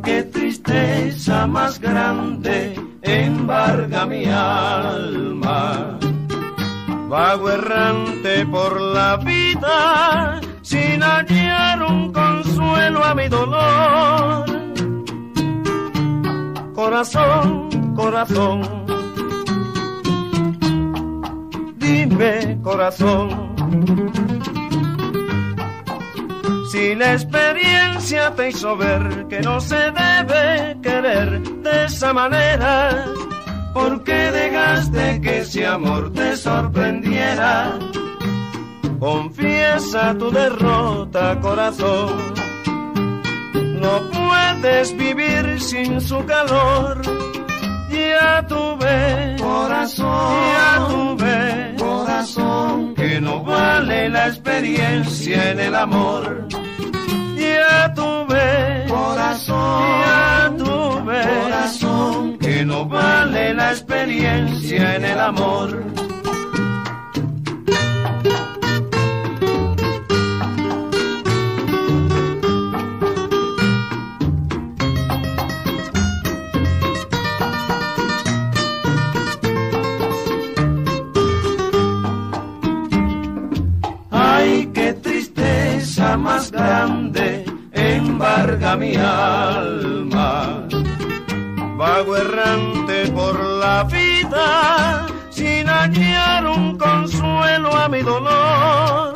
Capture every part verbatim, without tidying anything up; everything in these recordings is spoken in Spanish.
qué tristeza más grande embarga mi alma. Vago errante por la vida, sin hallar un consuelo a mi dolor. Corazón, corazón, dime corazón, si la experiencia te hizo ver que no se debe querer de esa manera, ¿por qué dejaste que ese amor te sorprendiera? Confiesa tu derrota, corazón. No puedes vivir sin su calor. Ya tuve, corazón, ya tuve, corazón, que no vale la experiencia en el amor. Ya tuve, corazón, ya tuve, corazón, que no vale la experiencia en el amor. Ay, qué tristeza más grande embarga mi alma. Vago errante por la vida, sin hallar un consuelo a mi dolor.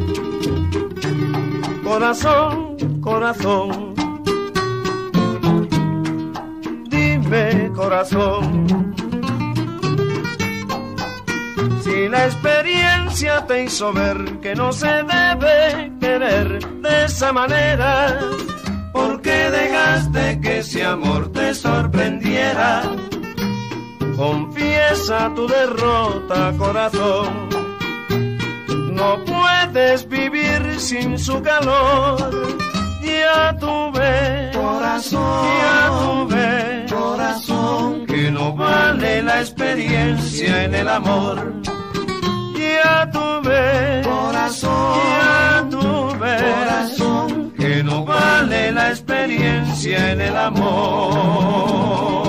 Corazón, corazón, dime corazón, si la experiencia te hizo ver que no se debe querer de esa manera, ¿por qué dejaste que ese amor te sorprendiera? Confiesa tu derrota, corazón. No puedes vivir sin su calor. Ya tuve, corazón, ya tuve, corazón, que no vale la experiencia en el amor. Ya tuve, corazón, ya tuve, corazón, que no vale la experiencia en el amor.